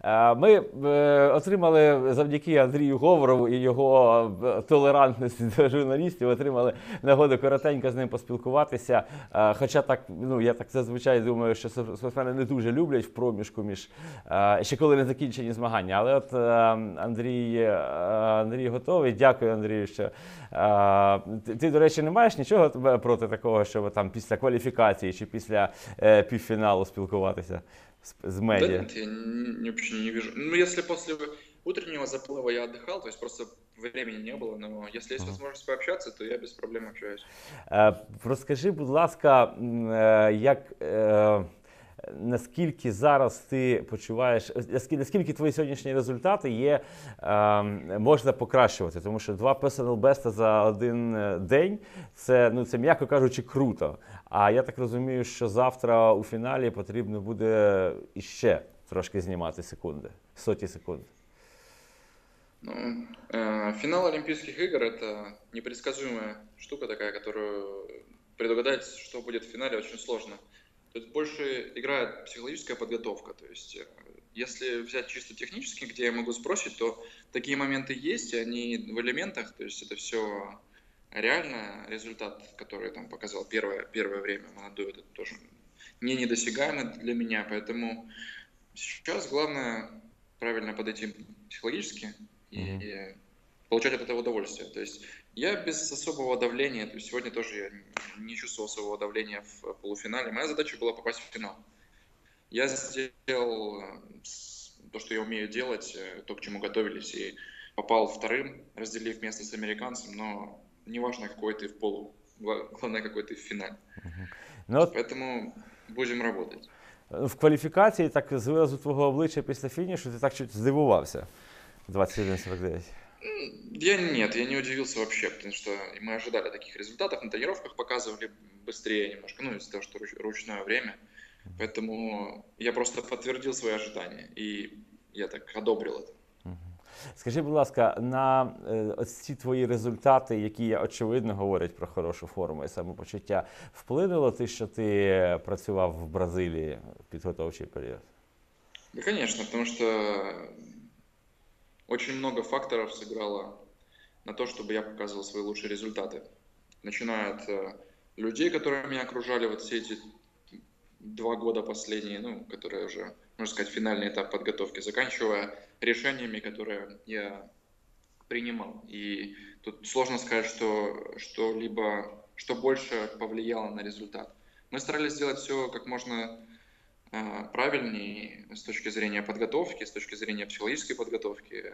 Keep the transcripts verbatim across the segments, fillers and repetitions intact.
Е, Ми е, отримали завдяки Андрію Говорову і його е, толерантності до журналістів, отримали нагоду коротенько з ним поспілкуватися. Е, Хоча так, ну я так зазвичай думаю, що спортсмени не дуже люблять в проміжку між е, ще коли не закінчені змагання. Але от е, Андрій, е, Андрій готовий. Дякую, Андрію, що е, ти, ти, до речі, не маєш нічого проти такого, щоб там після кваліфікації чи після е, півфіналу спілкуватися з, з Да медіа? нет, я не, вообще не вижу. Ну, если после утреннего заплыва я отдыхал, то есть просто времени не было, но если есть возможность пообщаться, то я без проблем общаюсь. Е, Розкажи, будь ласка, м, е, як, е, наскільки зараз ти почуваєш, наскільки, наскільки твої сьогоднішні результати є, е, можна покращувати, тому що два personal best за один е, день, це, ну, це, м'яко кажучи, круто. А я так розумію, що завтра у фіналі потрібно буде іще трошки знімати секунди, соті секунд. Ну, э, финал Олимпийских игр — это непредсказуемая штука такая, которую предугадать, что будет в финале, очень сложно. Тут больше играет психологическая подготовка. То есть, э, если взять чисто технически, где я могу сбросить, то такие моменты есть, и они в элементах, то есть это все реально. Результат, который там показал первое, первое время молодой, это тоже не недосягаемо для меня, поэтому сейчас главное правильно подойти психологически и Мгм. получать от этого удовольствие. То есть я без особого давления, то есть сегодня тоже я не чувствовал особого давления в полуфинале. Моя задача была попасть в финал. Я сделал э, с- то, что я умею делать, э, то, к чему готовились, и попал вторым, разделив место с американцем, но неважно, какой ты в полу, гла- главное, какой ты в финале. Ну, от Поэтому будем работать. в кваліфікації, так з виразу твого обличчя після фінішу, ти так чуть здивувався. двадцять один сорок дев'ять. М, Я нет, я не удивился вообще, потому что мы ожидали таких результатов. На тренировках показывали быстрее немножко, ну, из-за того, что руч- ручное время. Поэтому я просто подтвердил свои ожидания, и я так одобрил это. Скажи, будь ласка, на е, ось ці твої результати, які очевидно говорять про хорошу форму і самопочуття, вплинуло те, що ти працював в Бразилії в підготовчий період? Да, конечно, потому что очень много факторов сыграло на то, чтобы я показывал свои лучшие результаты. Начиная от э, людей, которые меня окружали вот все эти два года последние, ну, которые уже, можно сказать, финальный этап подготовки, заканчивая решениями, которые я принимал. И тут сложно сказать, что что-либо, что больше повлияло на результат. Мы старались сделать все как можно э, правильнее с точки зрения подготовки, с точки зрения психологической подготовки.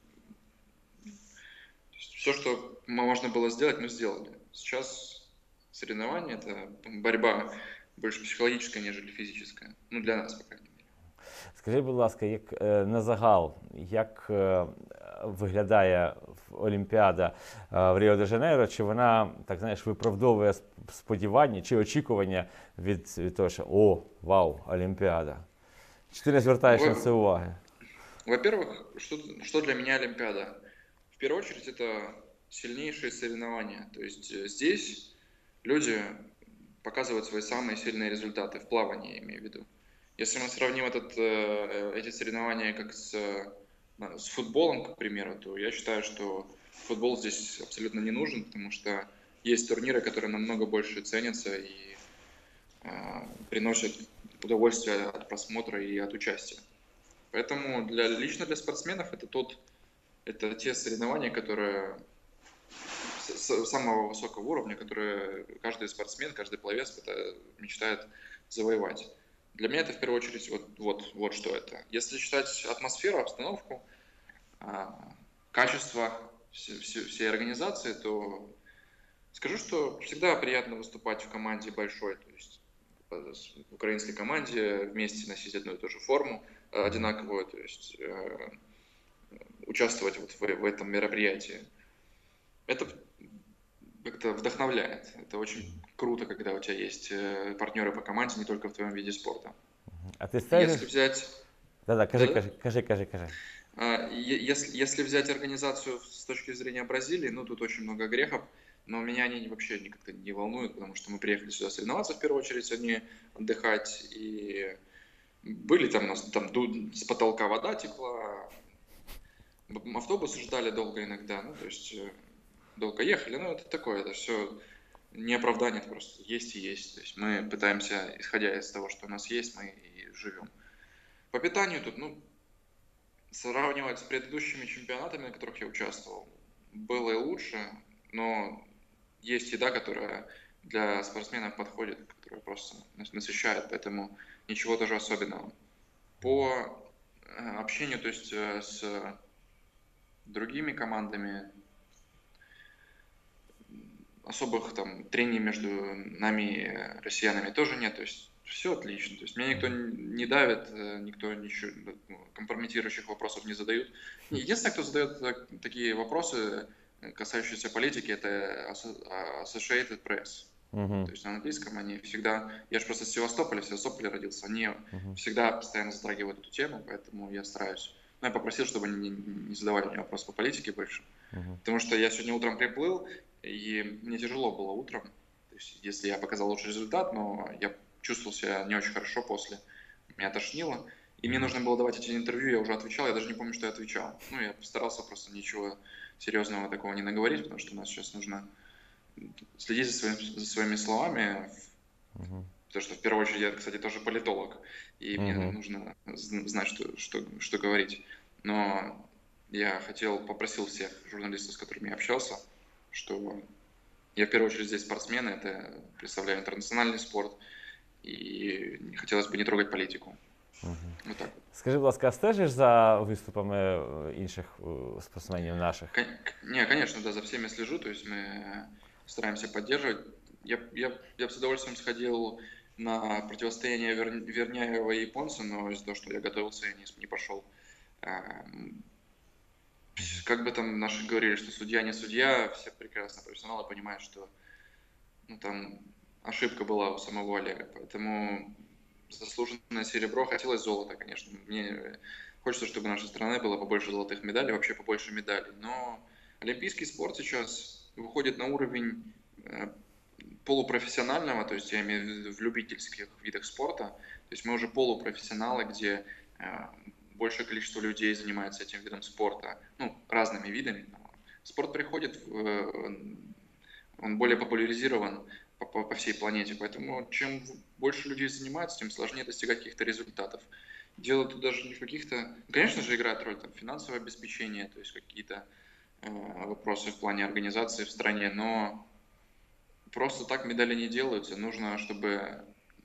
Все, что можно было сделать, мы сделали. Сейчас соревнования — это борьба больше психологическая, нежели физическая. Ну, для нас, по крайней мере. Скажи, будь ласка, як е, на загал, як е, виглядає в- Олімпіада е, в Ріо-де-Жанейро? Чи вона, так знаєш, виправдовує сп- сподівання чи очікування від, від того, що о, вау, Олімпіада? Чи ти не звертаєш на це Во- уваги? Во-первых, что, что для меня Олимпиада? В первую очередь, это сильнейшие соревнования. То есть э, здесь люди показывают свои самые сильные результаты в плавании, я имею в виду. Если мы сравним этот, э, эти соревнования как с, э, на- с футболом, к примеру, то я считаю, что футбол здесь абсолютно не нужен, потому что есть турниры, которые намного больше ценятся и э, приносят удовольствие от просмотра и от участия. Поэтому для, лично для спортсменов это тот, это те соревнования, которые с- с- самого высокого уровня, которые каждый спортсмен, каждый пловец это мечтает завоевать. Для меня это в первую очередь вот, вот, вот что это. Если считать атмосферу, обстановку, а, качество все- все- всей организации, то скажу, что всегда приятно выступать в команде большой, то есть э, с- в украинской команде вместе носить одну и ту же форму, э, одинаковую, то есть э, участвовать вот в, в этом мероприятии. Это как-то вдохновляет. Это очень круто, когда у тебя есть э, партнеры по команде не только в твоем виде спорта. А ти Если стежиш? взять, Да-да, кажи, да, кажи, кажи, кажи, кажи. а, е- если, если взять организацию с точки зрения Бразилии, ну тут очень много грехов, но меня они вообще никак не волнуют, потому что мы приехали сюда соревноваться в первую очередь, а не отдыхать. И Были там у нас там ду- с потолка вода текла, м, автобусы ждали долго иногда, ну, то есть э, долго ехали, ну, это такое, это все не оправдание, это просто есть и есть. То есть мы пытаемся, исходя из того, что у нас есть, мы и живем. По питанию тут, ну, сравнивать с предыдущими чемпионатами, на которых я участвовал, было и лучше, но есть еда, которая для спортсменов подходит, которая просто нас- насыщает, поэтому ничего тоже особенного. По э, общению, то есть э, с другими командами, особых там трений между нами и э, россиянами тоже нет, то есть все отлично, то есть меня никто н- не давит, э, никто ничего, ну, компрометирующих вопросов не задает. Единственное, кто задает так- такие вопросы, э, касающиеся политики, это Asso- а, Associated Press. Мгм. То есть на английском они всегда, я же просто с Севастополя, в Севастополе родился, они Мгм. всегда постоянно затрагивают эту тему, поэтому я стараюсь. Но я попросил, чтобы они не, не задавали мне вопрос по политике больше. Мгм. Потому что я сегодня утром приплыл, и мне тяжело было утром. То есть, если я показал лучший результат, но я чувствовал себя не очень хорошо после, меня тошнило. И мне Мгм. нужно было давать эти интервью, я уже отвечал, я даже не помню, что я отвечал. Ну, я постарался просто ничего серьезного такого не наговорить, потому что у нас сейчас нужно следить за, своим, за своими словами, Мгм. потому что в первую очередь я, кстати, тоже политолог, и мне Мгм. нужно знать, что, что, что говорить. Но я хотел, попросил всех журналистов, с которыми я общался, что я в первую очередь здесь спортсмен, это представляю интернациональный спорт, и хотелось бы не трогать политику. Мгм. Вот так вот. Скажи, будь ласка, а стежиш за виступами е, інших е, спортсменів наших? Кон- Не, конечно, да, за всеми слежу, то есть мы стараемся поддерживать. Я, я, я бы с удовольствием сходил на противостояние Вер- Верняева и японца, но из-за того, что я готовился, я не, не пошел. А, м, Мгм. Как бы там наши говорили, что судья не судья, все прекрасно профессионалы понимают, что ну, там ошибка была у самого Олега, поэтому заслуженное серебро, хотелось золото, конечно. Мне хочется, чтобы нашей страны было побольше золотых медалей, вообще побольше медалей. Но олимпийский спорт сейчас выходит на уровень э, полупрофессионального, то есть я имею в виду в любительских видах спорта. То есть мы уже полупрофессионалы, где э, большее количество людей занимается этим видом спорта, ну, разными видами. Но спорт приходит, в, э, он более популяризирован по, по, по всей планете, поэтому чем больше людей занимаются, тем сложнее достигать каких-то результатов. Дело тут даже не в каких-то... Ну, конечно же, играет роль там, финансовое обеспечение, то есть какие-то э, вопросы в плане организации в стране, но просто так медали не делаются. Нужно, чтобы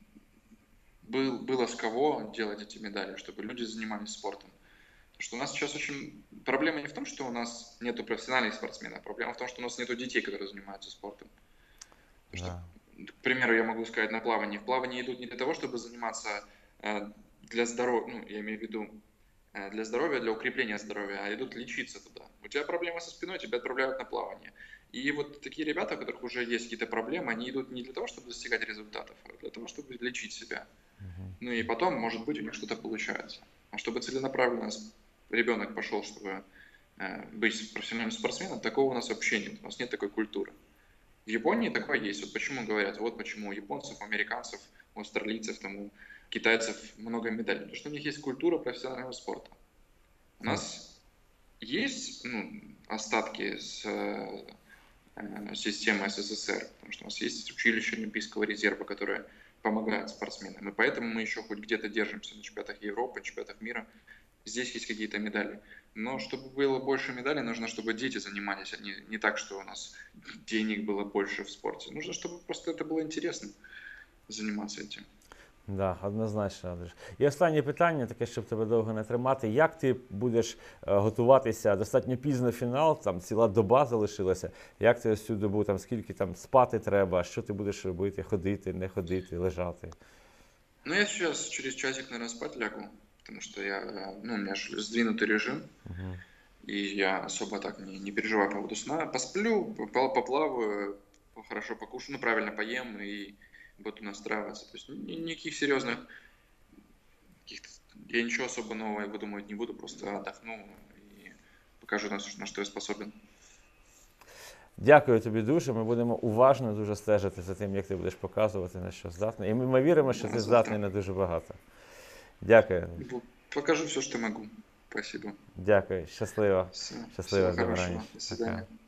был, было с кого делать эти медали, чтобы люди занимались спортом. Потому что у нас сейчас очень... Проблема не в том, что у нас нету профессиональных спортсменов, проблема в том, что у нас нету детей, которые занимаются спортом. Потому Да. что, к примеру, я могу сказать на плавании. В плавании идут не для того, чтобы заниматься э, для здоровья, ну, я имею в виду э, для здоровья, для укрепления здоровья, а идут лечиться туда. У тебя проблемы со спиной, тебя отправляют на плавание. И вот такие ребята, у которых уже есть какие-то проблемы, они идут не для того, чтобы достигать результатов, а для того, чтобы лечить себя. Мгм. Ну и потом, может быть, у них что-то получается. А чтобы целенаправленно ребенок пошел, чтобы э, быть профессиональным спортсменом, такого у нас вообще нет. У нас нет такой культуры. В Японии такое есть. Вот почему говорят, вот почему у японцев, у американцев, у австралийцев, там, у китайцев много медалей. Потому что у них есть культура профессионального спорта. У Ну, нас есть ну, остатки с э, системы СССР, потому что у нас есть училище Олимпийского резерва, которое помогает спортсменам. И поэтому мы еще хоть где-то держимся на чемпионатах Европы, чемпионатах мира. Здесь есть какие-то медали. Но чтобы было больше медалей, нужно, чтобы дети занимались, а не, не так, что у нас денег было больше в спорте. Нужно, чтобы просто это было интересно заниматься этим. да, однозначно, Андрій. І останнє питання, таке, щоб тебе довго не тримати. Як ти будеш е, готуватися? Достатньо пізно фінал, там ціла доба залишилася. Як ти ось цю добу, там скільки там спати треба, що ти будеш робити, ходити, не ходити, лежати? Но я сейчас через часик, наверное, спать лягу, потому что я, ну, у меня же сдвинутый режим, Мгм. и я особо так не, не переживаю по поводу сна. Посплю, попла- поплаваю, хорошо покушаю, ну, правильно поем и буду настраиваться. То есть ни- никаких серьезных каких-то... Я ничего особо нового выдумывать не буду, просто отдохну и покажу, на, на что я способен. Дякую тобі дуже. Ми будемо уважно дуже стежити за тим, як ти будеш показувати, на що здатний. І ми, ми віримо, що Да, ти завтра. здатний на дуже багато. Дякую. Покажу все, что могу. Спасибо. Дякую. Щасливо. Все, Щасливо, всего з днем хорошего. раніше. До свидания. Пока.